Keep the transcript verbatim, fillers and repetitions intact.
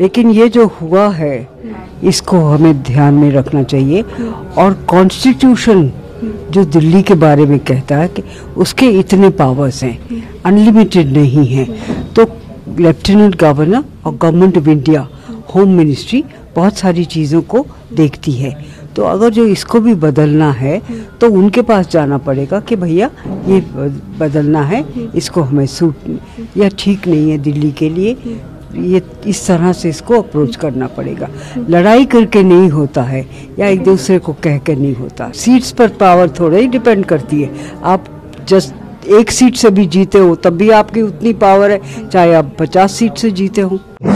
लेकिन ये जो हुआ है इसको हमें ध्यान में रखना चाहिए। और कॉन्स्टिट्यूशन जो दिल्ली के बारे में कहता है कि उसके इतने पावर्स हैं, अनलिमिटेड नहीं हैं, तो लेफ्टिनेंट गवर्नर और government of India, home ministry बहुत सारी चीज़ों को देखती है। तो अगर जो इसको भी बदलना है तो उनके पास जाना पड़ेगा कि भैया ये बदलना है, इसको हमें सूट या ठीक नहीं है दिल्ली के लिए, ये इस तरह से इसको अप्रोच करना पड़ेगा। लड़ाई करके नहीं होता है या एक दूसरे को कह कर नहीं होता। सीट्स पर पावर थोड़ा ही डिपेंड करती है। आप जस्ट एक सीट से भी जीते हो तब भी आपकी उतनी पावर है, चाहे आप पचास सीट से जीते हो।